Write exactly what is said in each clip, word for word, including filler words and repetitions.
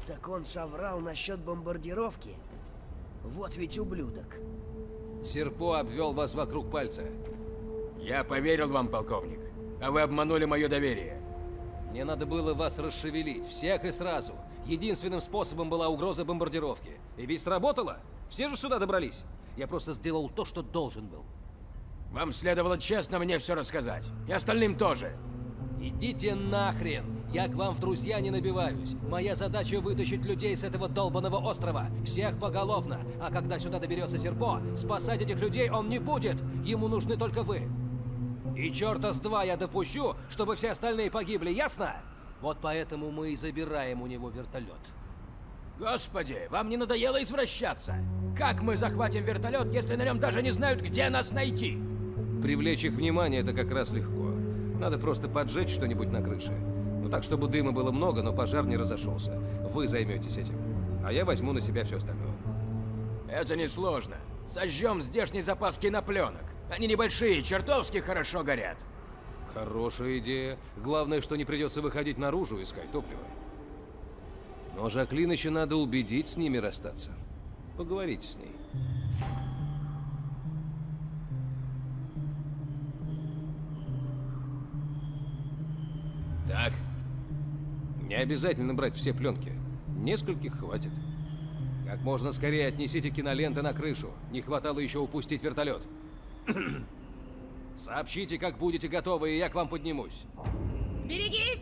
Так он соврал насчет бомбардировки? Вот ведь ублюдок. Серпо обвел вас вокруг пальца. Я поверил вам, полковник, а вы обманули мое доверие. Мне надо было вас расшевелить, всех и сразу. Единственным способом была угроза бомбардировки. И ведь сработало. Все же сюда добрались. Я просто сделал то, что должен был. Вам следовало честно мне все рассказать. И остальным тоже. Идите нахрен! Я к вам в друзья не набиваюсь. Моя задача вытащить людей с этого долбанного острова. Всех поголовно. А когда сюда доберется Серпо, спасать этих людей он не будет. Ему нужны только вы. И черта с два я допущу, чтобы все остальные погибли, ясно? Вот поэтому мы и забираем у него вертолет. Господи, вам не надоело извращаться? Как мы захватим вертолет, если на нем даже не знают, где нас найти? Привлечь их внимание — это как раз легко. Надо просто поджечь что-нибудь на крыше. Ну так, чтобы дыма было много, но пожар не разошелся. Вы займетесь этим. А я возьму на себя все остальное. Это несложно. Сожжем здешний запас кинопленок. Они небольшие, чертовски хорошо горят. Хорошая идея. Главное, что не придется выходить наружу искать топливо. Но Жаклин еще надо убедить с ними расстаться. Поговорите с ней. Так. Не обязательно брать все пленки. Нескольких хватит. Как можно скорее отнесите киноленты на крышу. Не хватало еще упустить вертолет. Сообщите, как будете готовы, и я к вам поднимусь. Берегись!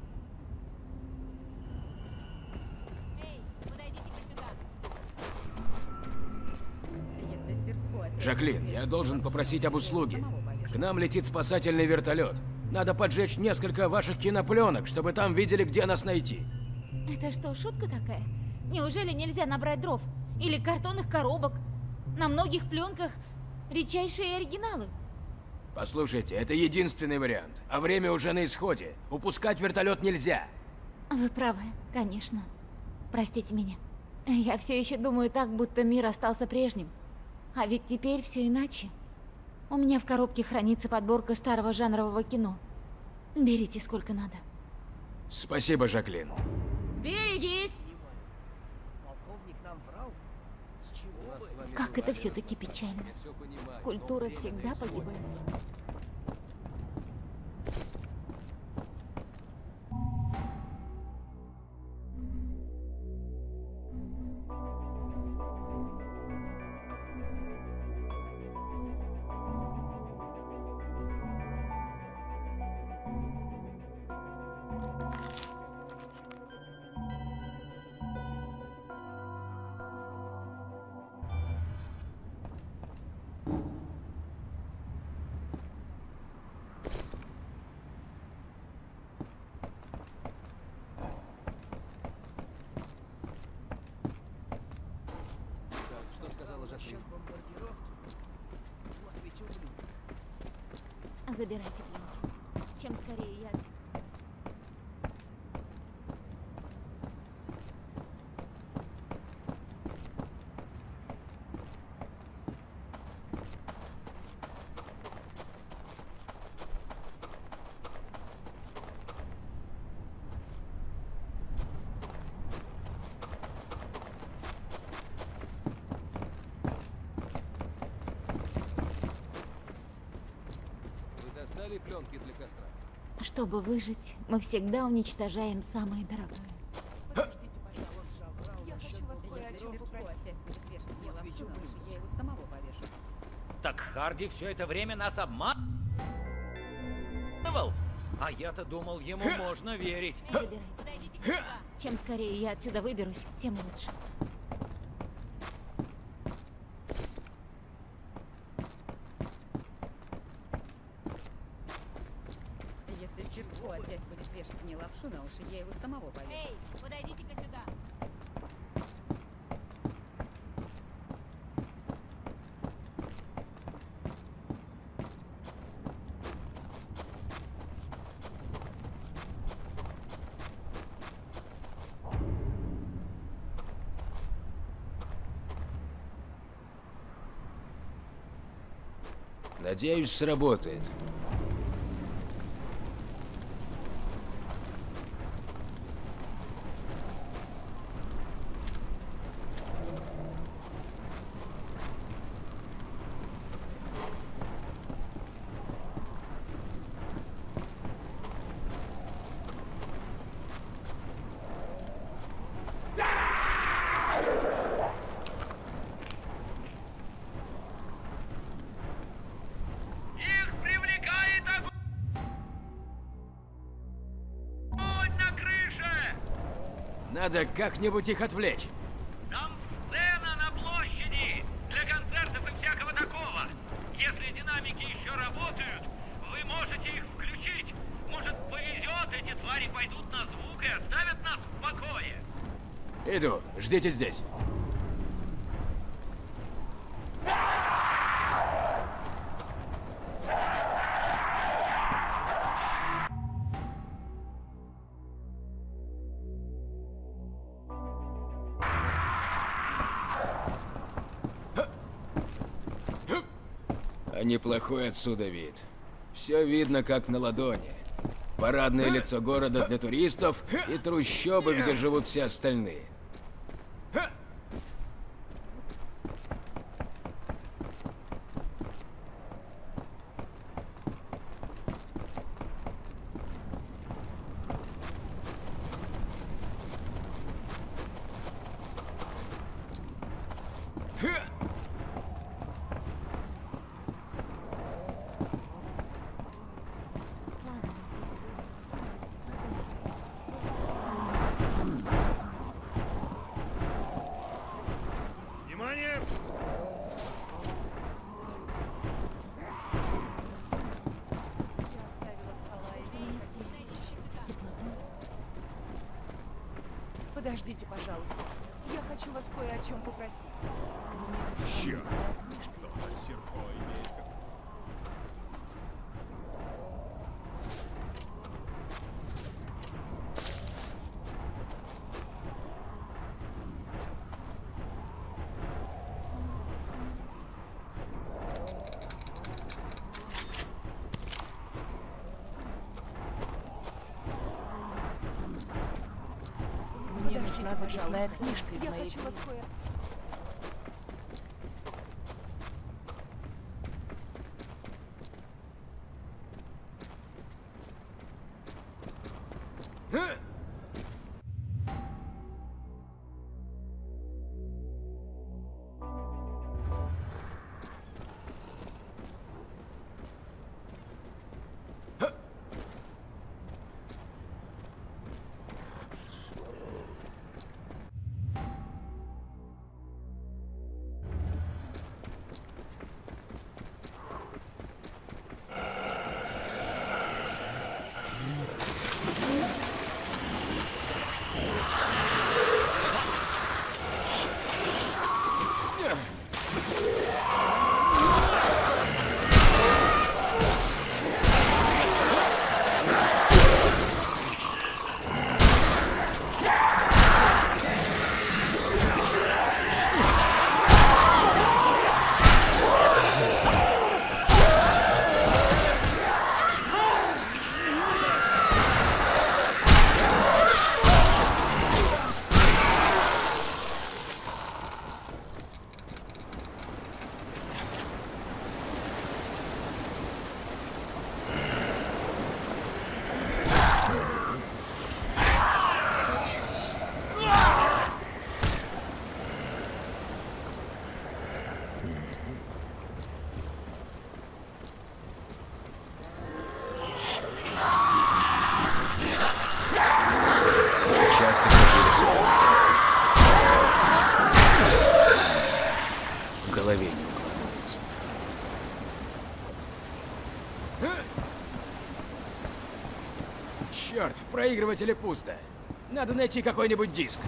Жаклин, я должен попросить об услуге. К нам летит спасательный вертолет. Надо поджечь несколько ваших кинопленок, чтобы там видели, где нас найти. Это что, шутка такая? Неужели нельзя набрать дров? Или картонных коробок? На многих пленках редчайшие оригиналы. Послушайте, это единственный вариант. А время уже на исходе. Упускать вертолет нельзя. Вы правы, конечно. Простите меня. Я все еще думаю так, будто мир остался прежним. А ведь теперь все иначе. У меня в коробке хранится подборка старого жанрового кино. Берите сколько надо. Спасибо, Жаклин. Берегись! Полковник нам врал? С чего вы? Как это все-таки печально. Культура всегда погибает. Что сказала Жаклин? Насчет бомбардировки? Вот ведь ублюдок. Забирайте пленки. Чем скорее я... Вы достали пленки для костра? Чтобы выжить, мы всегда уничтожаем самое дорогое. Подождите, пожалуйста. Он соврал насчет бомбардировки. Вот ведь ублюдок. Так Харди все это время нас обманывал? А я-то думал, ему можно верить. Забирайте пленки. Чем скорее я отсюда выберусь, тем лучше. Если Серпо опять будет вешать мне лапшу на уши, я его самого повешу. Эй, подойдите-ка сюда. Надеюсь, сработает. Надо как-нибудь их отвлечь. Там сцена на площади для концертов и всякого такого. Если динамики еще работают, вы можете их включить. Может, повезет, эти твари пойдут на звук и оставят нас в покое. Иду, ждите здесь. А неплохой отсюда вид. Все видно как на ладони. Парадное лицо города для туристов и трущобы, где живут все остальные. Внимание! Подождите, пожалуйста. Я хочу вас кое о чем попросить. Черт! Кто-то серпо имеет. Мне нужна записная книжка из моей книги. В голове не укладывается. Черт, в проигрывателе пусто. Надо найти какой-нибудь диск.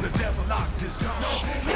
the devil locked his door.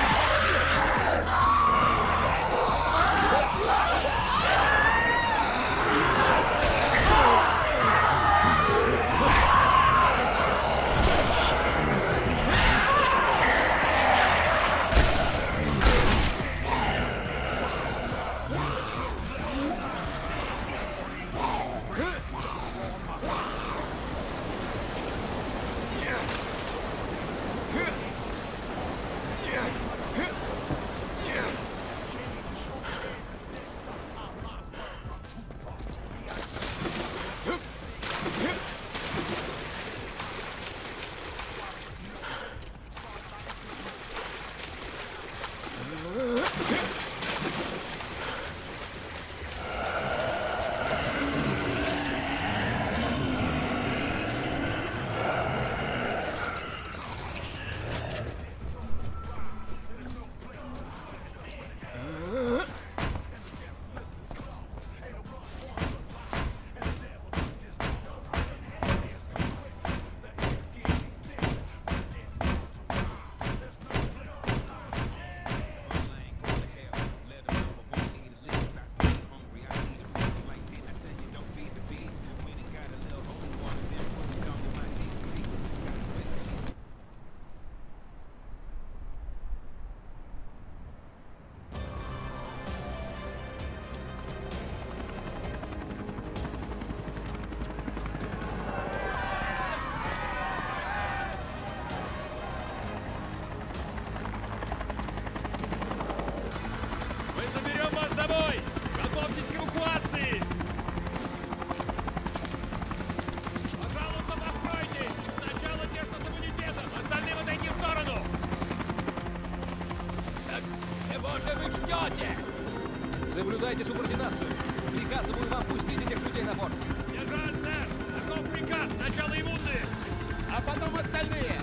Соблюдайте субординацию. Приказываю вам пустить этих людей на борт. Сержант, сэр! Таков приказ! Сначала иммунные, а потом остальные!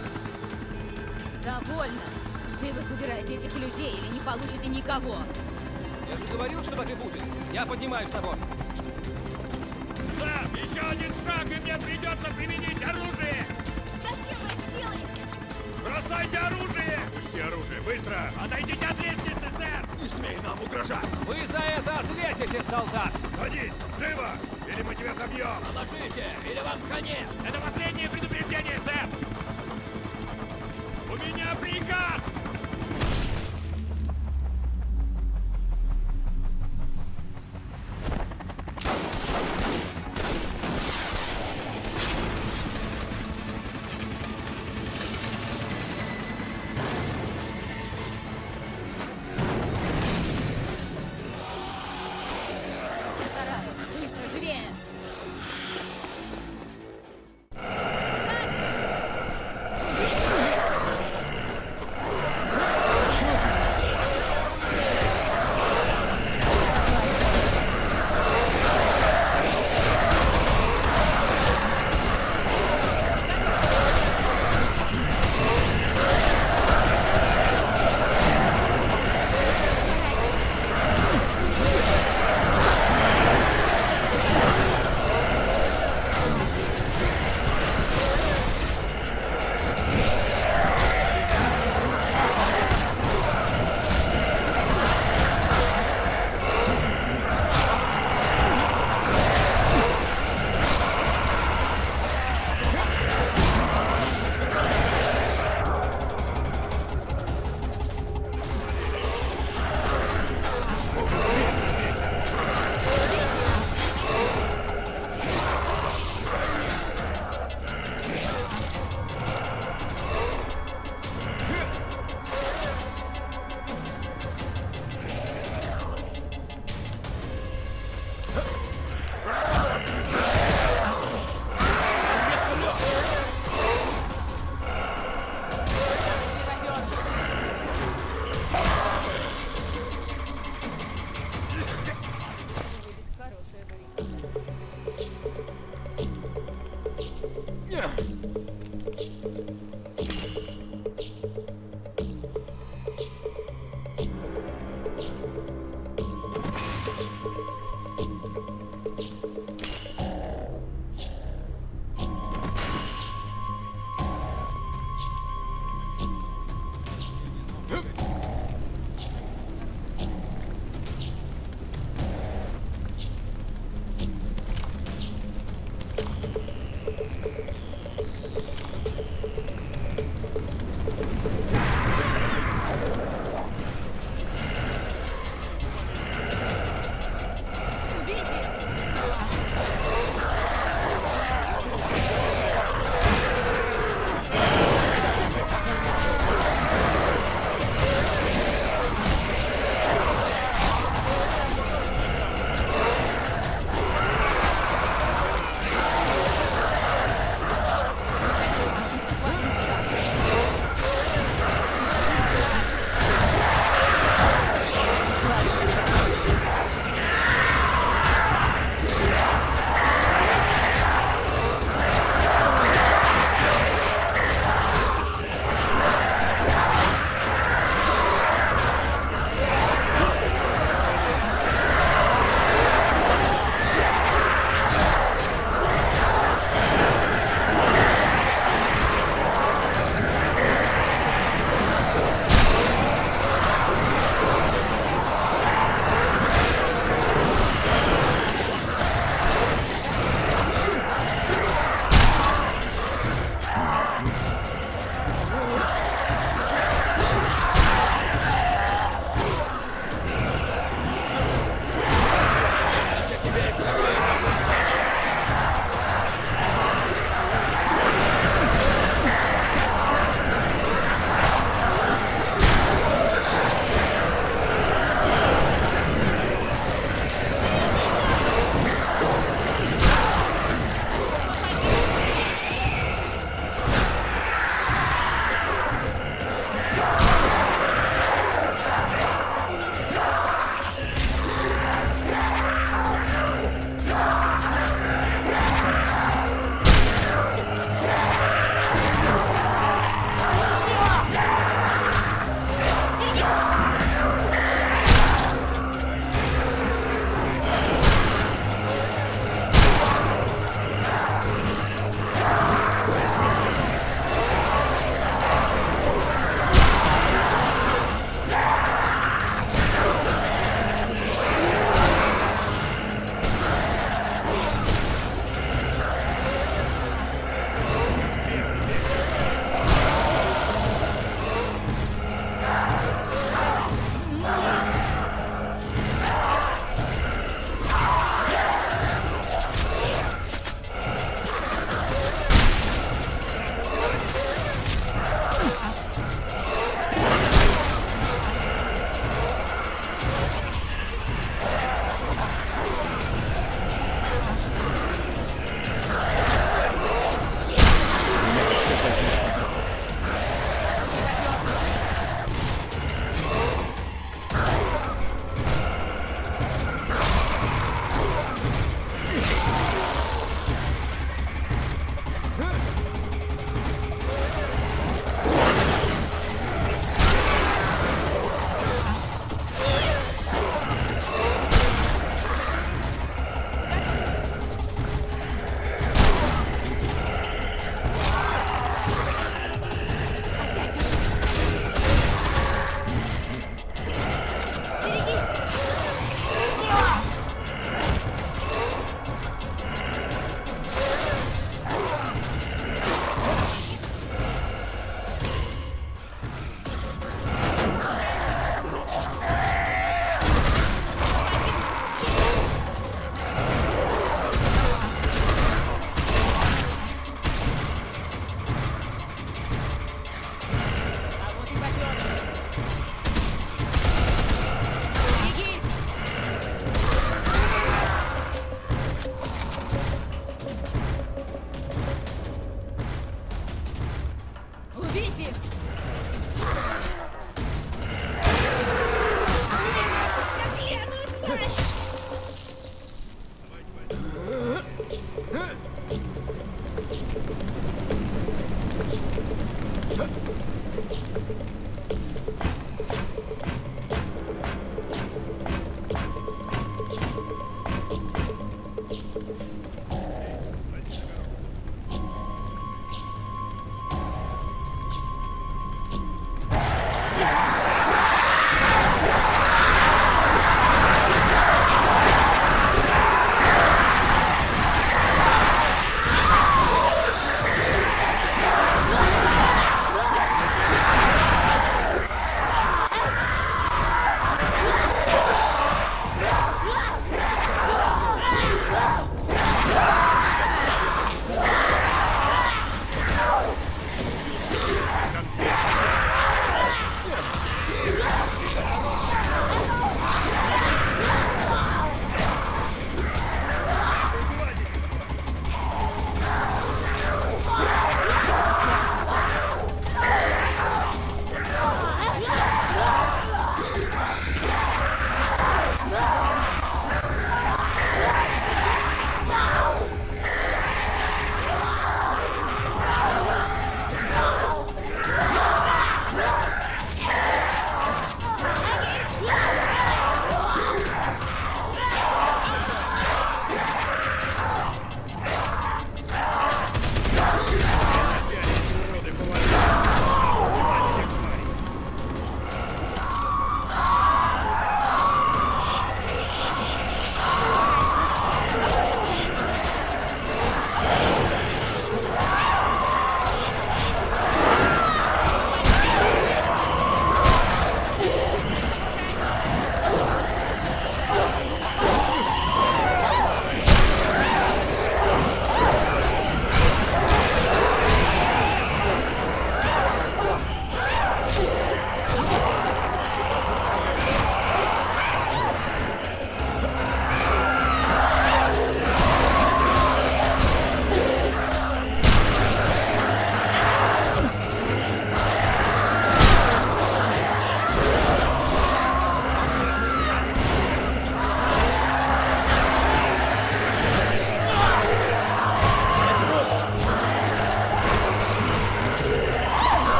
Довольно. Живо забирайте этих людей или не получите никого. Я же говорил, что так и будет. Я поднимаюсь на борт. Сэр, еще один шаг, и мне придется применить оружие! Зачем вы это делаете? Бросайте оружие! Пусти оружие, быстро! Отойдите от лестницы, сэр! Не смей нам угрожать! Вы за это ответите, солдат! Садись! Живо! Или мы тебя собьем! Положите, или вам конец! Это последнее предупреждение, сэр! У меня приказ! Быстро, живее!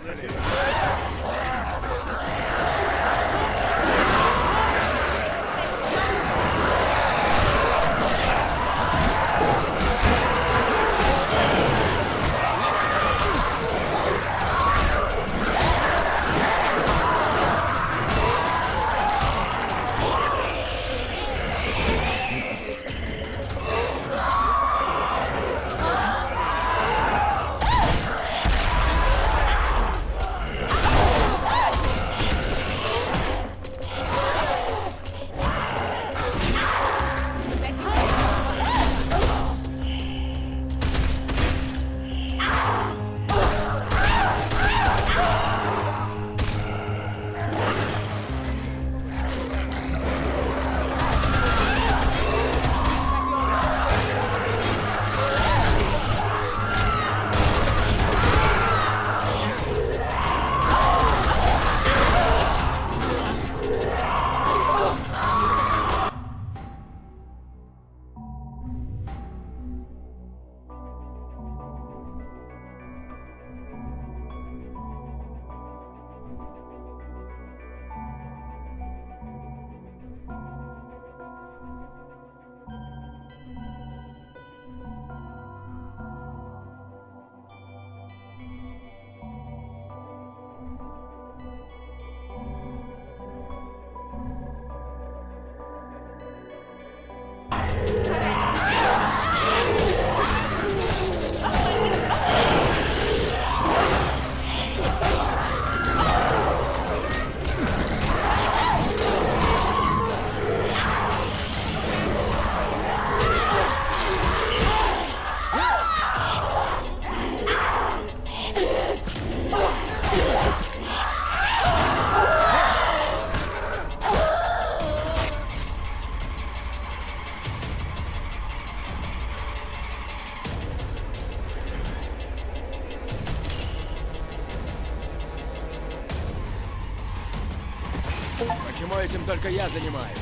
Почему этим только я занимаюсь?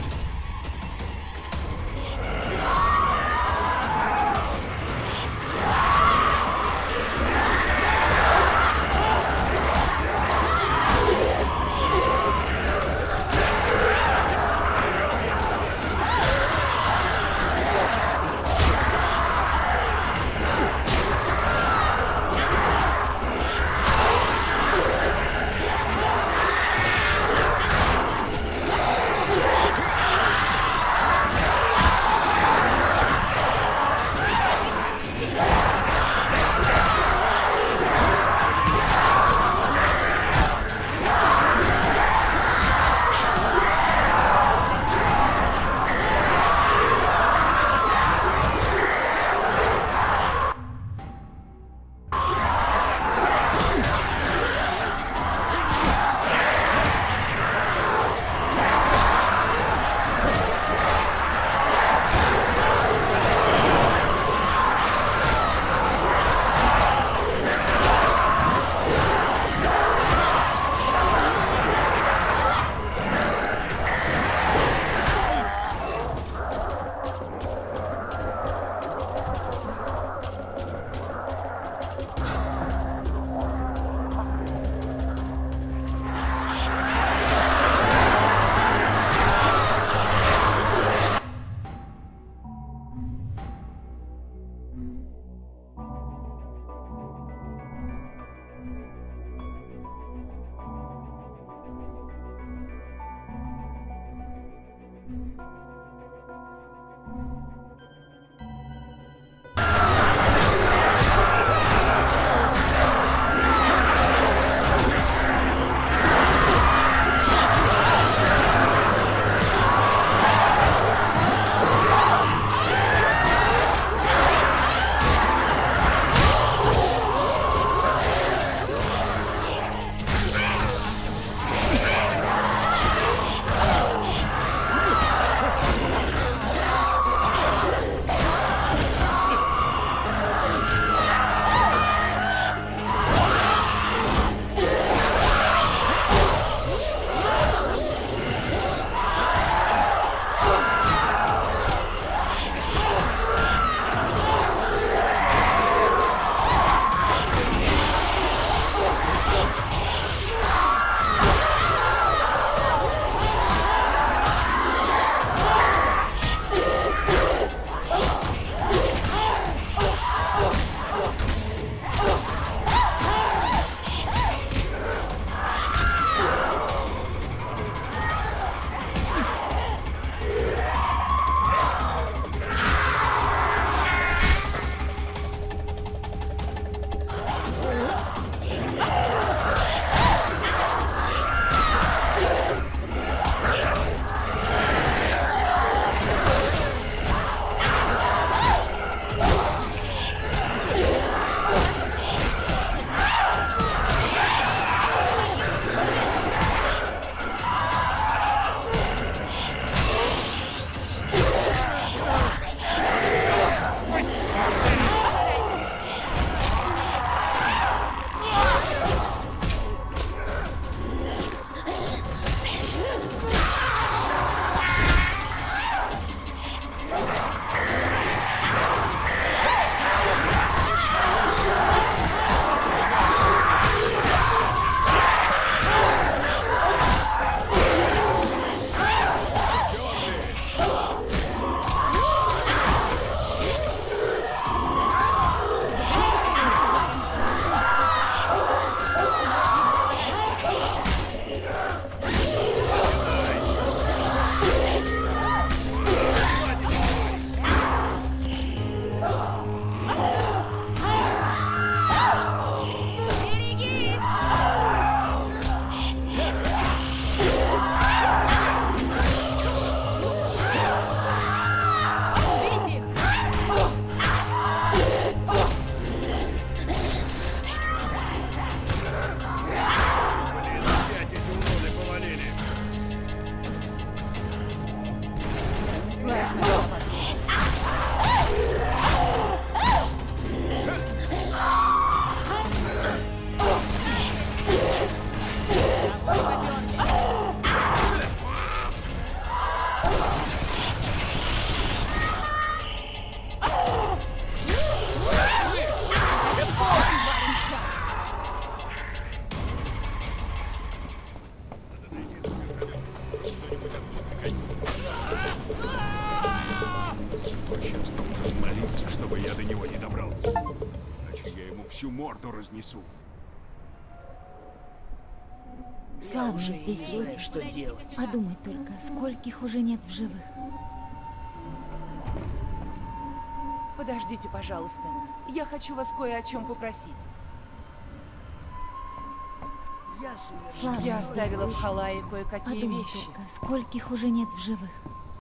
морду разнесу. Я Славные уже и здесь не знаю, люди. что делать. Подумай только, скольких уже нет в живых. Подождите, пожалуйста. Я хочу вас кое о чем попросить. Я совершенно... Слава. Я оставила в Халае кое-какие Подумай вещи. только, скольких уже нет в живых.